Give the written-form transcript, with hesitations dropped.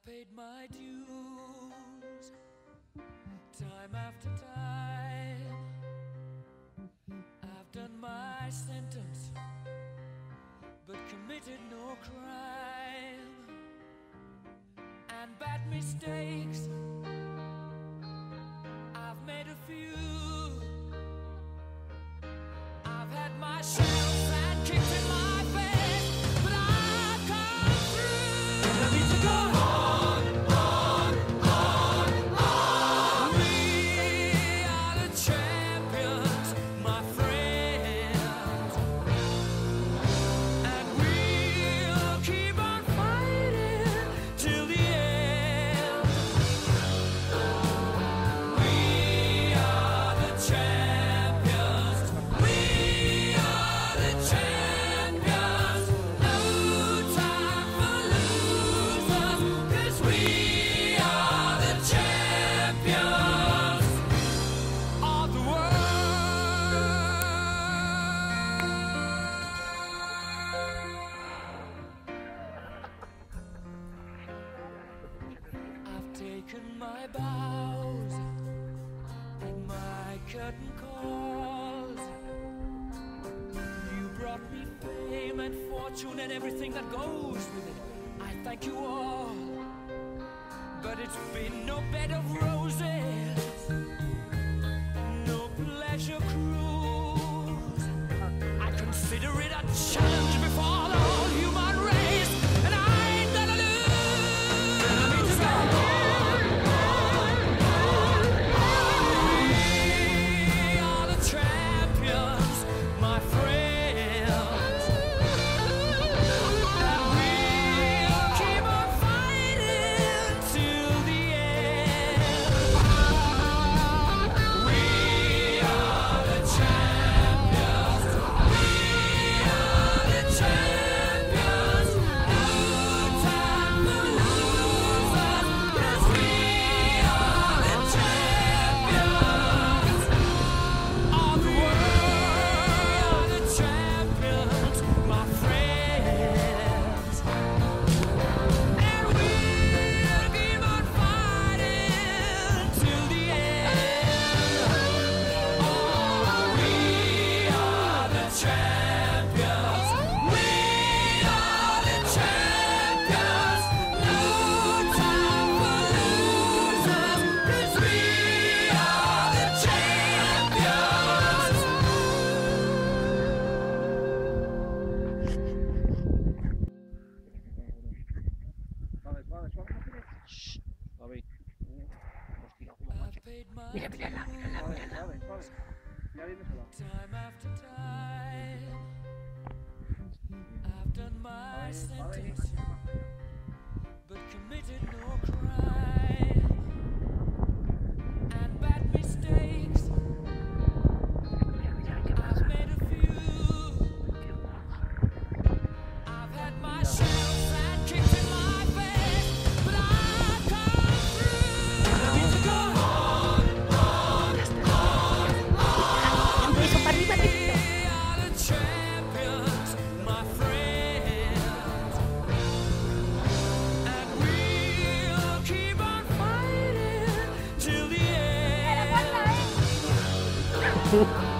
I've paid my dues, time after time. I've done my sentence, but committed no crime. And bad mistakes, I've made a few. I've had my shells and kicked in my face, but I've come through. I need to go on, on, on, on. We are the champions, my friends, and we'll keep on fighting till the end. We are the champions. We are the champions. No time for losers, 'cause we are the champions of the world. I've taken my bows and my curtain calls. You brought me fame and fortune and everything that goes with it. I thank you all, but it's been no bed of roses, no pleasure cruise. I consider it a challenge before the whole human race, and I ain't gonna lose. I need to go on, on, on, on. We are the champions, my friends, and we'll keep on fighting till the end. We are the champions. We are the champions. No time for losers, 'cause we are the champions of the world. The champions, my friends, and we'll keep on fighting till the end. Oh, we are the champions. We are the champions. No time for losers, 'cause we are the champions. Suave, suave, suave. Suave. Hostia, como I've macho. paid my Suave, suave, suave. Ya viene sola. time after time. I've done my sentence, but committed no crime. And bad mistakes, I've made a few. I've had my shells and kicked in my face, but I've come through. I need to go on, on, on, on. We are the champions, my friends, and we'll keep on fighting till the end.